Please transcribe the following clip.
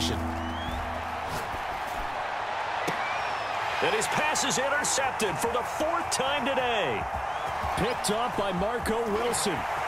possession. And his pass is intercepted for the 4th time today. Picked off by Marco Wilson.